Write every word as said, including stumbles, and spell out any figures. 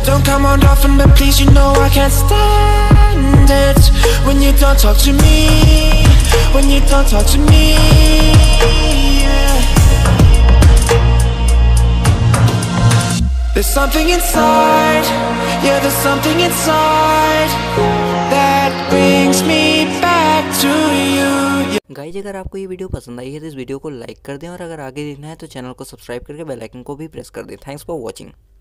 don't come on often, but please, you know I can't stand it when you don't talk to me, when you don't talk to me, yeah. There's something inside, yeah, there's something inside that brings me back to you. Guys अगर आपको ये video पसंद आई है तो इस video को like कर दें और अगर आगे देखना है तो चैनल को सब्सक्राइब करके बेल आइकन को भी प्रेस कर दें। Thanks for watching.